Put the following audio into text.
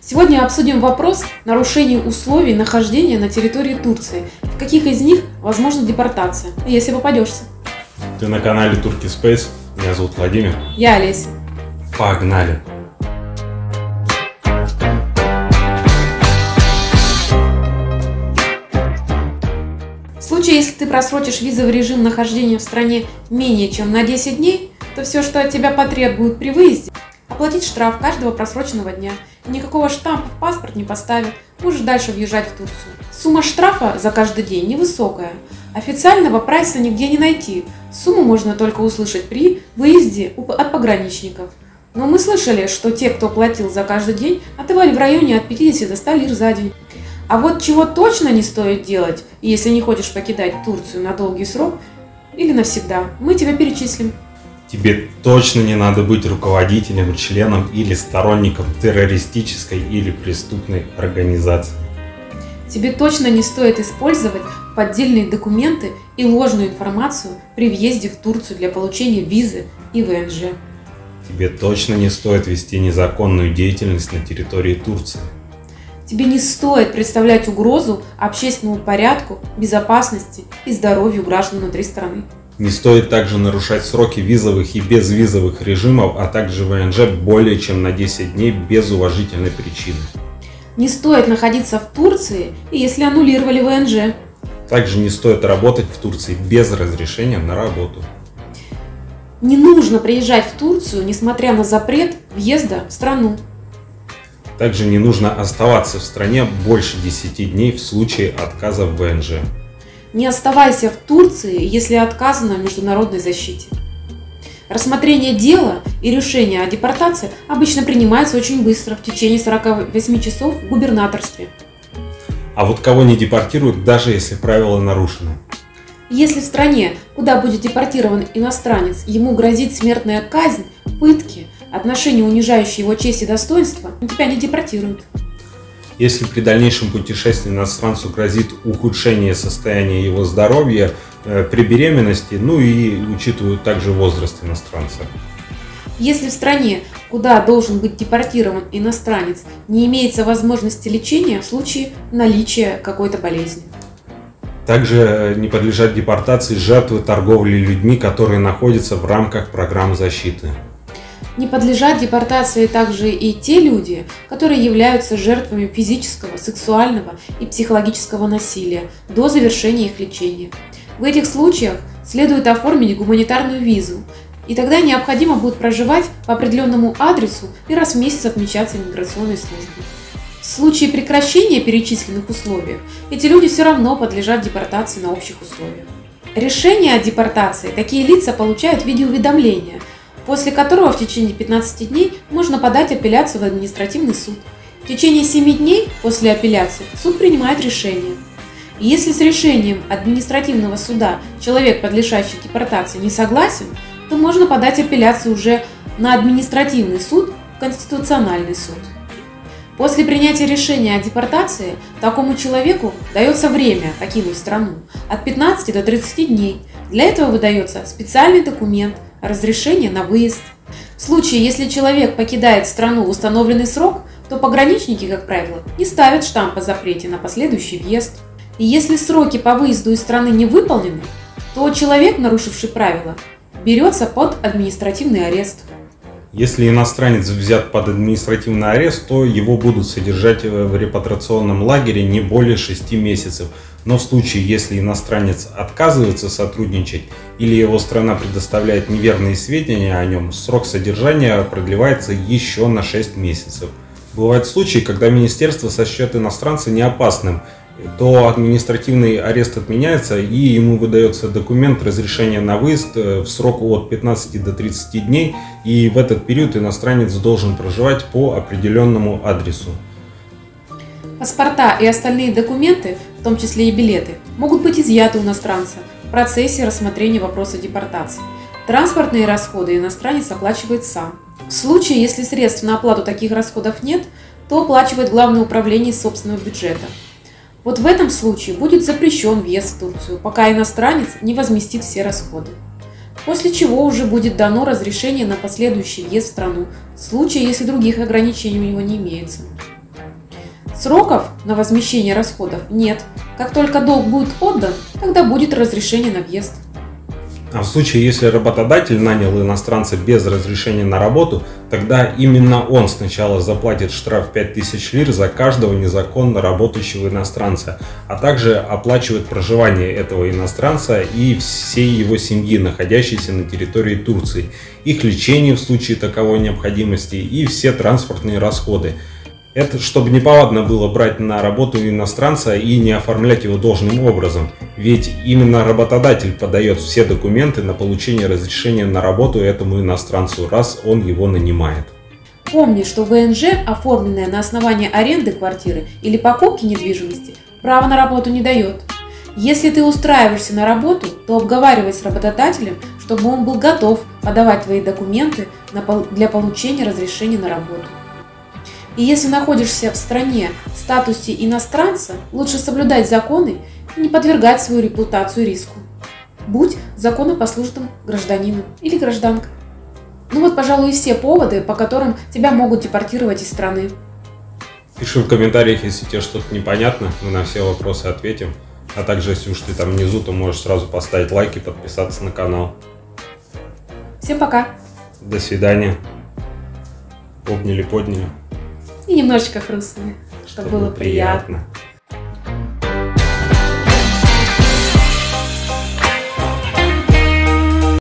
Сегодня обсудим вопрос нарушений условий нахождения на территории Турции. В каких из них возможна депортация, если попадешься? Ты на канале Turkey Space. Меня зовут Владимир. Я Олеся. Погнали! В случае, если ты просрочишь визовый режим нахождения в стране менее чем на 10 дней, то все, что от тебя потребуют при выезде, оплатить штраф каждого просроченного дня. Никакого штампа в паспорт не поставят, можешь дальше въезжать в Турцию. Сумма штрафа за каждый день невысокая. Официального прайса нигде не найти. Сумму можно только услышать при выезде от пограничников. Но мы слышали, что те, кто платил за каждый день, отдавали в районе от 50 до 100 лир за день. А вот чего точно не стоит делать, если не хочешь покидать Турцию на долгий срок или навсегда, мы тебя перечислим. Тебе точно не надо быть руководителем, членом или сторонником террористической или преступной организации. Тебе точно не стоит использовать поддельные документы и ложную информацию при въезде в Турцию для получения визы и ВНЖ. Тебе точно не стоит вести незаконную деятельность на территории Турции. Тебе не стоит представлять угрозу общественному порядку, безопасности и здоровью граждан внутри страны. Не стоит также нарушать сроки визовых и безвизовых режимов, а также ВНЖ более чем на 10 дней без уважительной причины. Не стоит находиться в Турции, если аннулировали ВНЖ. Также не стоит работать в Турции без разрешения на работу. Не нужно приезжать в Турцию, несмотря на запрет въезда в страну. Также не нужно оставаться в стране больше 10 дней в случае отказа в ВНЖ. Не оставайся в Турции, если отказано в международной защите. Рассмотрение дела и решение о депортации обычно принимается очень быстро, в течение 48 часов в губернаторстве. А вот кого не депортируют, даже если правила нарушены? Если в стране, куда будет депортирован иностранец, ему грозит смертная казнь, пытки, отношения, унижающие его честь и достоинство, тебя не депортируют. Если при дальнейшем путешествии иностранцу грозит ухудшение состояния его здоровья при беременности, ну и учитывают также возраст иностранца. Если в стране, куда должен быть депортирован иностранец, не имеется возможности лечения в случае наличия какой-то болезни. Также не подлежат депортации жертвы торговли людьми, которые находятся в рамках программ защиты. Не подлежат депортации также и те люди, которые являются жертвами физического, сексуального и психологического насилия до завершения их лечения. В этих случаях следует оформить гуманитарную визу, и тогда необходимо будет проживать по определенному адресу и раз в месяц отмечаться в миграционной службе. В случае прекращения перечисленных условий эти люди все равно подлежат депортации на общих условиях. Решение о депортации такие лица получают в виде уведомления, после которого в течение 15 дней можно подать апелляцию в административный суд. В течение 7 дней после апелляции суд принимает решение. И если с решением административного суда человек, подлежащий депортации, не согласен, то можно подать апелляцию уже на административный суд, в Конституциональный суд. После принятия решения о депортации такому человеку дается время покинуть страну от 15 до 30 дней. Для этого выдается специальный документ разрешение на выезд. В случае, если человек покидает страну в установленный срок, то пограничники, как правило, не ставят штамп о запрете на последующий въезд. И если сроки по выезду из страны не выполнены, то человек, нарушивший правила, берется под административный арест. Если иностранец взят под административный арест, то его будут содержать в репатриационном лагере не более 6 месяцев. Но в случае, если иностранец отказывается сотрудничать или его страна предоставляет неверные сведения о нем, срок содержания продлевается еще на 6 месяцев. Бывают случаи, когда министерство сочтет иностранца неопасным, то административный арест отменяется и ему выдается документ разрешения на выезд в срок от 15 до 30 дней, и в этот период иностранец должен проживать по определенному адресу. Паспорта и остальные документы, в том числе и билеты, могут быть изъяты у иностранца в процессе рассмотрения вопроса депортации. Транспортные расходы иностранец оплачивает сам. В случае, если средств на оплату таких расходов нет, то оплачивает Главное управление из собственного бюджета. Вот в этом случае будет запрещен въезд в Турцию, пока иностранец не возместит все расходы. После чего уже будет дано разрешение на последующий въезд в страну, в случае, если других ограничений у него не имеется. Сроков на возмещение расходов нет. Как только долг будет отдан, тогда будет разрешение на въезд. А в случае, если работодатель нанял иностранца без разрешения на работу, тогда именно он сначала заплатит штраф 5000 лир за каждого незаконно работающего иностранца, а также оплачивает проживание этого иностранца и всей его семьи, находящейся на территории Турции, их лечение в случае таковой необходимости и все транспортные расходы. Это чтобы неповадно было брать на работу иностранца и не оформлять его должным образом, ведь именно работодатель подает все документы на получение разрешения на работу этому иностранцу, раз он его нанимает. Помни, что ВНЖ, оформленное на основании аренды квартиры или покупки недвижимости, права на работу не дает. Если ты устраиваешься на работу, то обговаривай с работодателем, чтобы он был готов подавать твои документы для получения разрешения на работу. И если находишься в стране в статусе иностранца, лучше соблюдать законы и не подвергать свою репутацию риску. Будь законопослушным гражданином или гражданкой. Ну вот, пожалуй, и все поводы, по которым тебя могут депортировать из страны. Пиши в комментариях, если тебе что-то непонятно, мы на все вопросы ответим. А также, если уж ты там внизу, то можешь сразу поставить лайк и подписаться на канал. Всем пока! До свидания. Обняли, подняли. И немножечко хрустнули, чтобы было приятно.